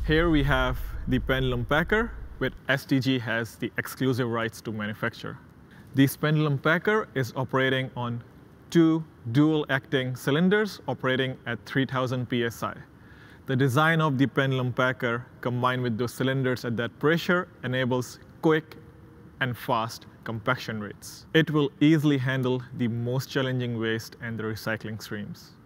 Here we have the Pendulum Packer, which STG has the exclusive rights to manufacture. This Pendulum Packer is operating on two dual-acting cylinders operating at 3000 psi. The design of the Pendulum Packer combined with those cylinders at that pressure enables quick and fast compaction rates. It will easily handle the most challenging waste and the recycling streams.